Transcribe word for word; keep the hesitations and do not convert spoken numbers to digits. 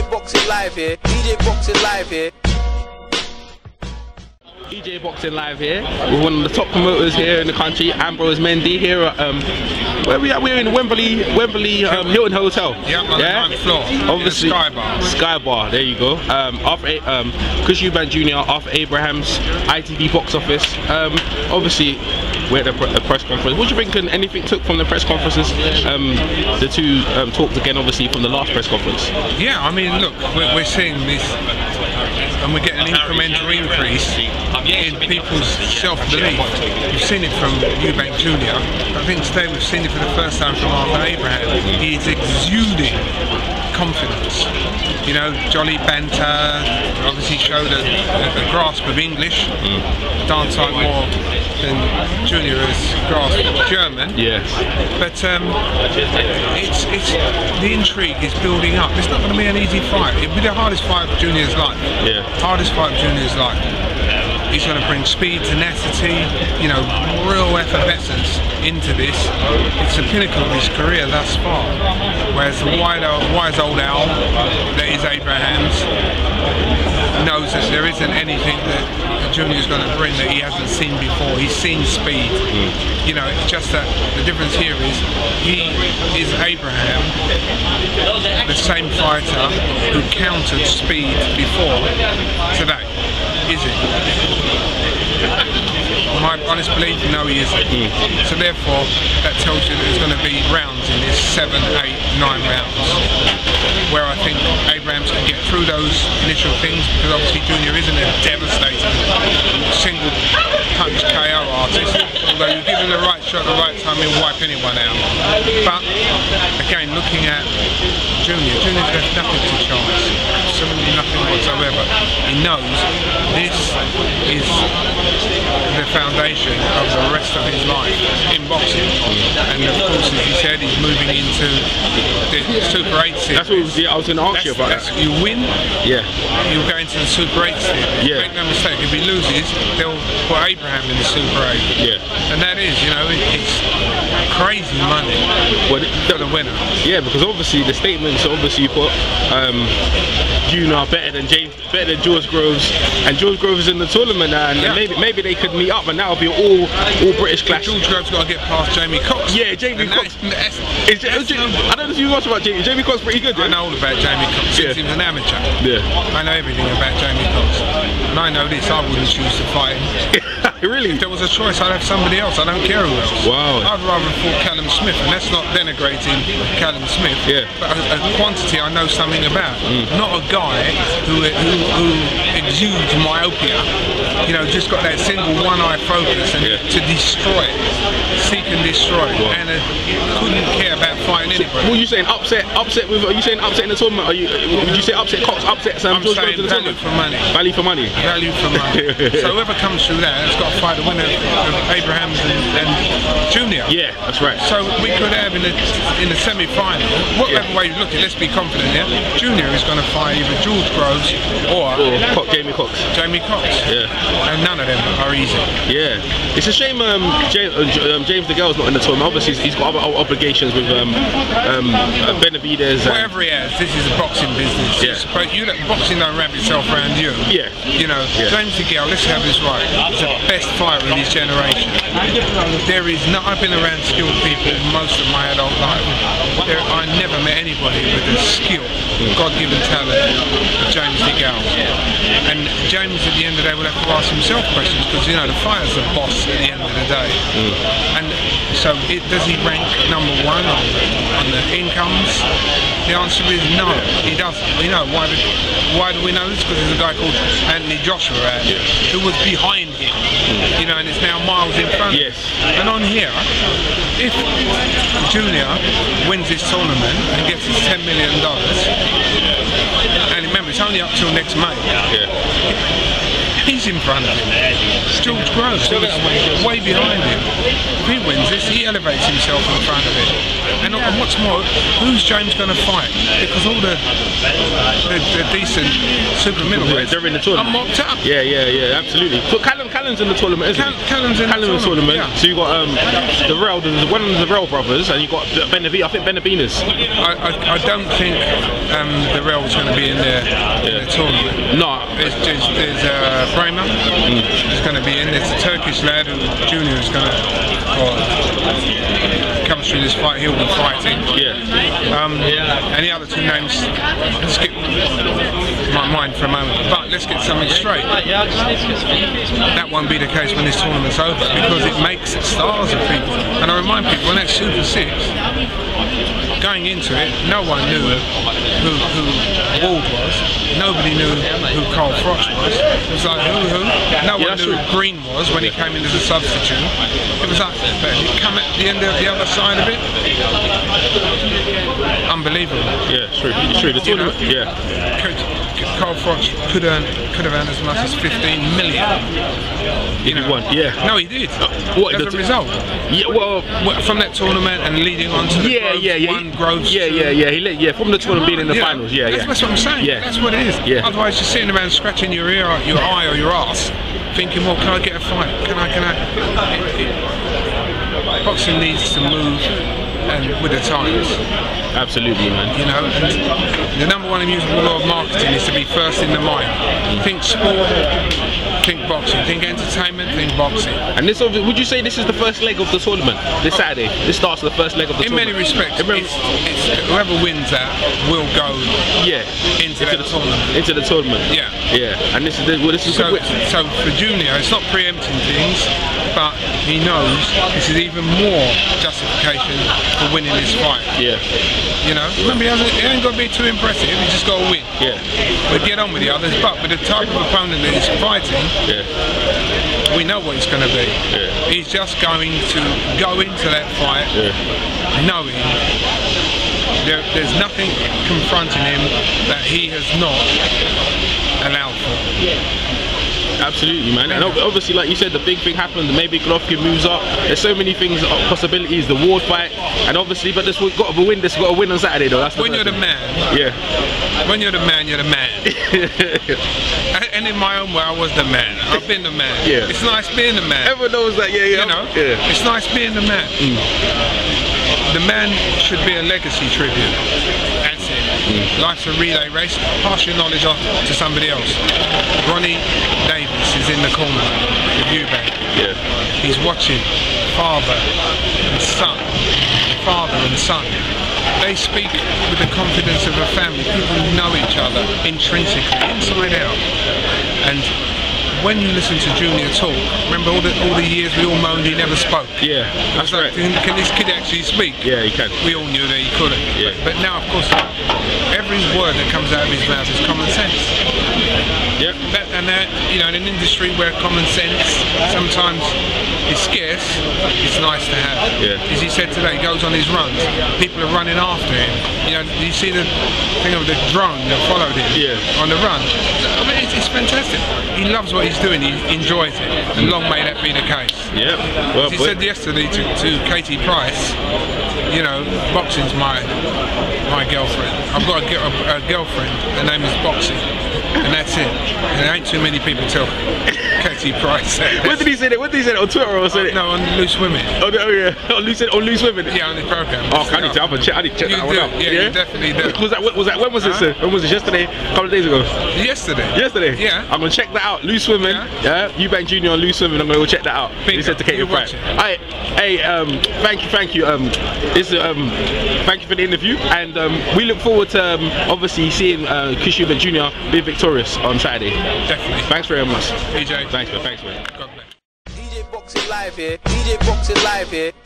Boxing Live here. D J Boxing Live here. D J Boxing Live here with one of the top promoters here in the country, Ambrose Mendy here at um, where we are. We're in Wembley, Wembley um, Hilton Hotel. Yep, on yeah, the ninth floor. Obviously, Sky Bar. Sky Bar. There you go. Um, Arthur, um, Chris Eubank Junior, Arthur Abrahams, I T V box office. Um, obviously, we're at the press conference. What do you think? Anything took from the press conferences? Um, the two um, talked again, obviously, from the last press conference. Yeah, I mean, look, we're, we're seeing this, and we're getting an incremental increase in people's self-belief. We've seen it from Eubank Junior I think today we've seen it for the first time from Arthur Abraham. He is exuding confidence. You know, jolly banter, obviously showed a, a, a grasp of English, mm. darn sight more than Junior has grasped German. Yes. But um, it's, it's, the intrigue is building up. It's not going to be an easy fight. It'll be the hardest fight of Junior's life. Yeah. Hardest fight of Junior's life. He's going to bring speed, tenacity, you know, real effervescence into this. It's the pinnacle of his career thus far. Whereas the wide, wise old owl that is Abrahams knows that there isn't anything that Junior's going to bring that he hasn't seen before. He's seen speed. Mm. You know, it's just that the difference here is he is Abraham, the same fighter who countered speed before today. Is it? My honest belief, no he isn't. Mm. So therefore, that tells you that there's going to be rounds in this seven, eight, nine rounds, where I think Abrahams can get through those initial things, because obviously Junior isn't a devastating single punch K O artist, although you give him the right shot at the right time, he'll wipe anyone out. But again, looking at Junior, Junior's left nothing to chance, absolutely nothing whatsoever. He knows this is the foundation of the rest of his life in boxing, and of course, as he said, he's moving into the Super eight series. That's what was, yeah, I was going to ask that's, you about that. You win, yeah, you'll go into the Super eight series. Yeah. Make no mistake, if he loses, they'll put Abraham in the Super eight. Yeah. And that is, you know, it, it's crazy money well, for the winner. Yeah, because obviously the statements obviously put um, Junior better than James, better than George Groves, and George Groves is in the tournament now, and yeah. maybe maybe they could meet up, and that'll be all all British clash. George Groves got to get past Jamie Cox. Yeah, Jamie Cox. That's, is, is, is, I don't know if you watch about Jamie. Jamie Cox pretty good. I know all about Jamie Cox since yeah. he was an amateur. Yeah. I know everything about Jamie Cox, and I know this. I wouldn't choose to fight him. Really? If there was a choice, I'd have somebody else. I don't care who else. Wow. I'd rather have fought Callum Smith, and that's not denigrating Callum Smith. Yeah. But a, a quantity I know something about. Mm. Not a guy who, who who exudes myopia. You know, just got that single one-eye focus and yeah. to destroy, seek and destroy, wow. and uh, couldn't care about fighting anybody. What are you saying? Upset? Upset with? Are you saying upset in the tournament? Are you? Would you say upset Cox? Upset Sam? I'm saying value tournament? for money. Value for money. Value for money. So whoever comes through that has got to fight the winner of Abrahams and, and Junior. Yeah, that's right. So we could have in the in the semi-final, whatever yeah. way you look at it, let's be confident here. Junior is going to fight either George Groves or, or Cox, Jamie Cox. Jamie Cox. Yeah. And none of them are easy. Yeah. It's a shame um, James, uh, um, James DeGale's not in the tournament. Obviously, he's got other obligations with um, um, uh, Benavidez. Whatever he has, this is a boxing business. Yeah. But you let boxing don't wrap itself around you. Yeah. You know, yeah. James DeGale, let's have this right. He's the best fighter of his generation. There is not. I've been around skilled people most of my adult life. There, I never met anybody with the skill, mm. God-given talent of James DeGale. And James, at the end of the day, will have to ask himself questions, because you know the fighter's the boss at the end of the day. Mm. And so, it, does he rank number one on the, on the incomes? The answer is no, he doesn't. We know why. Do, why do we know this? Because there's a guy called Anthony Joshua out here who was behind him, mm. you know, and it's now miles in front. Yes. And on here, if Junior wins this tournament and gets his ten million dollars, and remember it's only up till next May. Yeah. He's in front of him. George Groves is way behind him. If he wins this, he elevates himself in front of him. And, and what's more, who's James going to fight? Because all the the, the decent super middleweights they're in the tournament. are mopped up. Yeah, yeah, yeah, absolutely. But Callum, Callum Callum's in the tournament, isn't Cal he? Callum's in Callum's the tournament. tournament. Yeah. So you got um, the Real, there's one of the Real brothers, and you got Benavides. I think Benavides. I, I, I don't think um, the Real's going to be in there in the tournament. No. There's, there's, there's uh, Bremer mm. who's going to be in. There's a Turkish lad who Junior is going to come through this fight. He'll be fighting. Yeah. Um, and the other two names skip my mind for a moment. But let's get something straight. That won't be the case when this tournament's over, because it makes stars of people. And I remind people, when that Super Six, going into it, no one knew who, who Ward was. Nobody knew who Carl Froch was. It was like, who, who? No one knew who Green was when he came in as a substitute. It was like, but he come at the end of the other side of it. Unbelievable. Yeah, it's true. It's true. The tournament, you know, yeah. Could, Carl Froch could earn, could have earned as much as fifteen million. You know, he won, yeah. No, he did. Uh, what, as a result? Yeah, well, from that tournament and leading on to the yeah, Groves, yeah, yeah, one Groves. Yeah, yeah, yeah. He let, yeah, from the tournament being in the yeah. finals. Yeah, that's, yeah. That's what I'm saying. Yeah. That's what it is. Yeah. Otherwise, you're sitting around scratching your ear, or your eye, or your ass, thinking, well, can I get a fight? Can I? Can I? It, it, boxing needs to move and with the times. Absolutely, man. You know, and the number one immutable law of marketing is to be first in the mind. Mm. Think sport, think boxing. Think entertainment, think boxing. And this, would you say this is the first leg of the tournament? This Saturday, this starts the first leg of the in tournament. In many respects, in many it's, it's, whoever wins that will go. Yeah. Into, into the tournament. Into the tournament. Yeah. Yeah. And this is the, well, this is so. So for Junior, it's not preempting things, but he knows this is even more justification for winning this fight. Yeah. You know, remember he, hasn't, he ain't got to be too impressive, he's just got to win. Yeah. We'll get on with the others, but with the type of opponent that he's fighting, yeah. we know what it's going to be. Yeah. He's just going to go into that fight yeah. knowing there, there's nothing confronting him that he has not allowed for. Absolutely, man. And obviously, like you said, the big thing happened. Maybe Golovkin moves up. There's so many things, possibilities. The Ward fight, and obviously, but this got to win. This got to win on Saturday, though. That's the when you're the man. Yeah. When you're the man, you're the man. And in my own way, I was the man. I've been the man. Yeah. It's nice being the man. Everyone knows that. Yeah, yeah. You know. Yeah. It's nice being the man. Mm. The man should be a legacy tribute. That's it. Mm. Life's a relay race. Pass your knowledge off to somebody else. Ronnie Davis is in the corner with Eubank. Yeah. He's watching father and son. Father and son. They speak with the confidence of a family. People know each other intrinsically, inside out. And when you listen to Junior talk, remember all the all the years we all moaned he never spoke. Yeah, that's like, right. Can, can this kid actually speak? Yeah, he can. We all knew that he couldn't. Yeah. But, but now, of course, every word that comes out of his mouth is common sense. Yep. That, and that, you know, in an industry where common sense sometimes is scarce, it's nice to have. Yeah. As he said today, he goes on his runs. People are running after him. You know, you see the thing of the drone that followed him yeah. on the run. I mean, it's, it's fantastic. He loves what he's doing. He enjoys it. And long may that be the case. Yeah. Well, As he said yesterday to, to Katie Price, you know, boxing's my my girlfriend. I've got a, a, a girlfriend. Her name is boxing. And that's it. And there ain't too many people tell Katie Price. When did he say that? When did he say that? On Twitter or something? No, on Loose Women. Oh, oh yeah, on Loose, on Loose Women. Yeah, on the program. Oh, I need to, I check, I need to check you that do. one out. Yeah, yeah, you definitely do. Was that? Was that? When was this? Huh? When was it? Yesterday? A couple of days ago. Yesterday. Yesterday. Yeah. I'm gonna check that out. Loose Women. Yeah. yeah? Eubank Junior on Loose Women. I'm gonna go check that out. Bingo. He said to Katie Price. Alright. Hey, um, thank you, thank you. Um, this um, thank you for the interview, and um, we look forward to um, obviously seeing uh, Chris Eubank Junior be victorious on Saturday. Definitely. Thanks very much. D J. Thanks, man. Thanks, man. God bless. D J Boxing Live here. D J Boxing Live here.